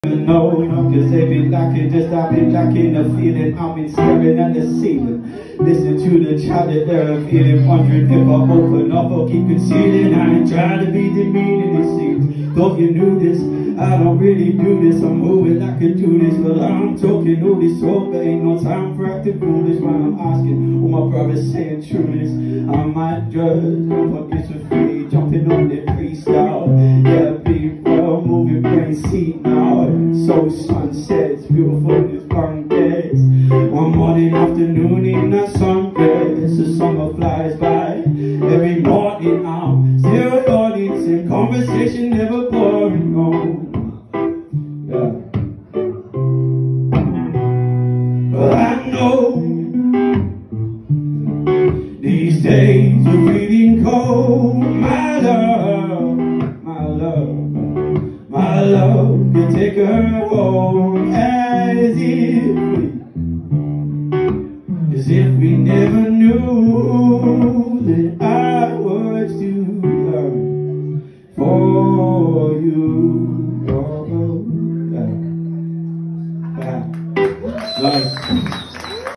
No, cause they be lacking, just I've been lacking the feeling. I've been staring at the ceiling, listen to the chatter that I'm feeling, wondering if I open up or keep concealing. I ain't trying to be demeaning, it seems. Thought you knew this, I don't really do this. I'm moving like I do this, but I'm talking all this talk, but ain't no time for acting foolish. When I'm asking, all my brothers saying trueness, I might judge, but it's for free, jumping on the freestyle. Yeah, people moving brain seat now. So sunsets, beautiful as pancakes. One morning, afternoon in the sunrise, the summer flies by. Every morning I'm still nodding, same conversation, never boring. Oh, yeah. But I know these days are really cold. My love, my love, my love can take her home as if we never knew that I was too young for you. Oh, yeah. Yeah. Nice.